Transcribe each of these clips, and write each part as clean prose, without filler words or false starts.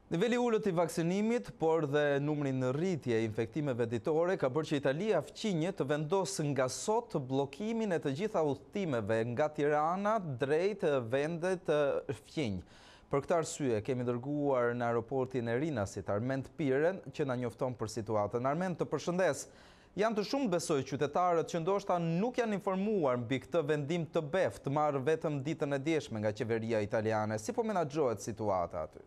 Niveli ullët i vaksinimit, por dhe numri në rritje e infektimeve ditore ka bërë që Italia fqinje të vendosë nga sot blokimin e të gjitha udhëtimeve nga Tirana drejt vendet fqinj. Për këtë arsye, kemi dërguar në aeroportin e Rinasit Armend Piren, që na njofton për situatën. Armend, të përshëndes. Janë të shumë besoj qytetarët që ndoshta nuk janë informuar mbi këtë vendim të beft, marrë vetëm ditën e djeshme nga qeveria italiane. Si po menaxhohet situata aty?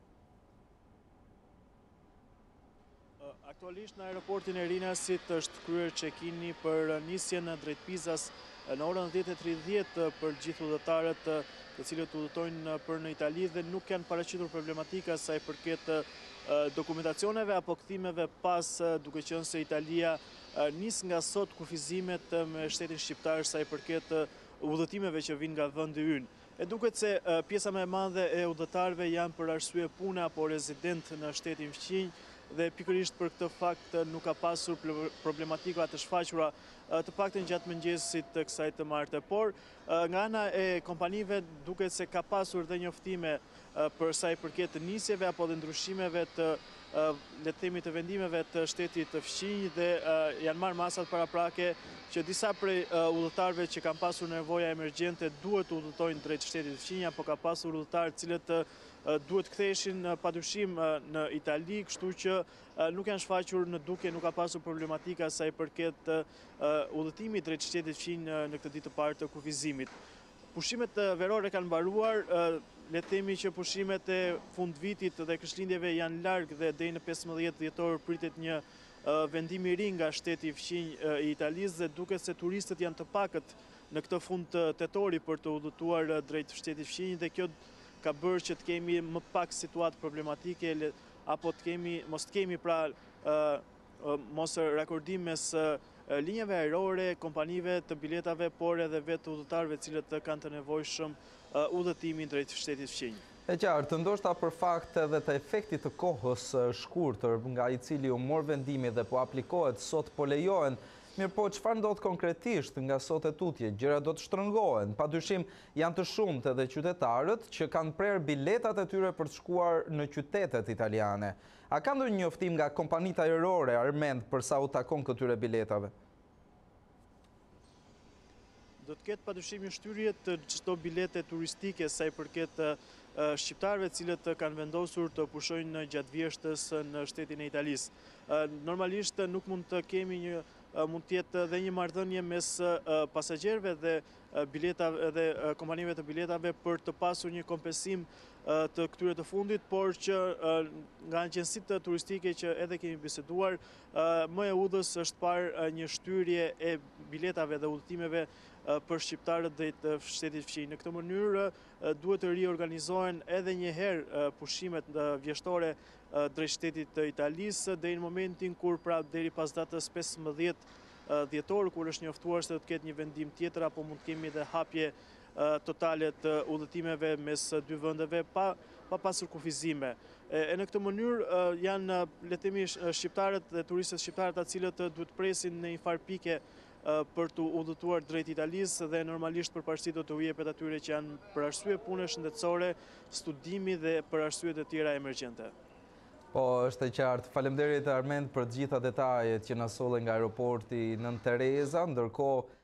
Aktualisht në aeroportin e Rinasit është kryer check-in për nisjen drejt Pizas në orën 10:30 për gjithë udhëtarët të cilët udhëtojnë për në Itali dhe nuk kanë paraqitur problematika sa i përket dokumentacioneve apo kthimeve pas, duke qenë se Italia nis nga sot kufizimet me shtetin shqiptar sa i përket udhëtimeve që vijnë nga vendi ynë. E duket se pjesa më e madhe e udhëtarëve janë për arsye pune apo rezident në shtetin fqinj dhe pikërisht për këtë fakt nuk ka pasur problematika të shfaqura të paktën gjatë mëngjesit të kësaj të martë. Por nga ana e kompanive duket se ka pasur dhe njoftime për sa i përket nisjeve apo dhe ndryshimeve të le të themi të vendimeve të shtetit të fqinj dhe janë marrë masat paraprake që disa prej udhëtarëve që kanë pasur nevoja emergjente duhet të udhëtojnë drejt shtetit të fqinj apo ka pasur udhëtarë cilët duhet ktheheshin padyshim në Itali, kështu që nuk janë shfaqur në duke, nuk ka pasur problematika sa i përket udhëtimit drejt shtetit fqinj në këtë ditë të parë të kufizimit. Pushimet verore kanë mbaruar, le të themi që pushimet e fund vitit dhe Krishtlindjeve janë larg dhe deri në 15 dhjetor pritet një vendim i ri nga shteti fqinj i Italisë dhe duket se turistët janë të pakët në këtë fund tetori për të udhëtuar drejt shtetit fqinj dhe kjo ka bërë që të kemi më pak situatë problematike apo mos të kemi pra mos rakordim mes linjave ajrore, kompanive të biletave, por edhe vetë udhëtarëve cilët kanë të nevojshëm udhëtimin drejt shtetit fqinj. E qartë, ndoshta për fakt edhe të efektit të kohës shkurtër nga i cili u mor vendimi dhe po aplikohet sot po lejohen. Mirë po, çfarë ndodh konkretisht nga sot e tutje? Gjëra do të shtrëngohen. Padyshim janë të shumtë edhe qytetarët që kanë prerë biletat e tyre për të shkuar në qytetet italiane. A ka ndonjë njoftim nga kompanitë ajrore, Armend, për sa u takon këtyre biletave? Do të ketë padyshim një shtyrje të çdo bilete turistike sa i përket shqiptarëve cilët kanë vendosur të pushojnë gjatë vjeshtës në shtetin e Italisë. Normalisht nuk mund të kemi mund të jetë dhe një marrëdhënie mes pasagjerëve dhe dhe kompanive të biletave për të pasur një kompensim të këtyre të fundit, por që nga agjencitë turistike që edhe kemi biseduar, më e udhës është parë një shtyrje e biletave dhe udhëtimeve për shqiptarët drejt shtetit fqinj. Në këtë mënyrë duhet të riorganizohen edhe një herë pushimet vjeshtore drejt shtetit të Italisë deri në momentin kur pra deri pas datës 15 dhjetor kur është njoftuar se do të ketë një vendim tjetër apo mund të kemi edhe hapje totale të udhëtimeve mes dy vendeve pa pasur kufizime. E në këtë mënyrë janë le të themi shqiptarët dhe turistët shqiptarët të cilët duhet presin në një farë pike për të udhëtuar drejt Italisë dhe normalisht përparësi do të u jepet atyre që janë për arsye pune shëndetësore, studimi dhe për arsye të tjera emergjente. Po, është e qartë. Faleminderit Armend për të gjitha detajet që na solli nga aeroporti Nën Tereza, ndërkohë